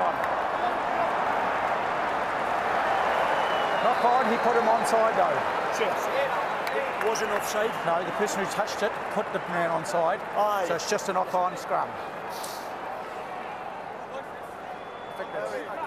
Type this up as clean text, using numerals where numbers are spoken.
on. Knock on, he put him onside though. It wasn't offside. No, the person who touched it put the man onside. Aye. So it's just a knock on scrum. I think that's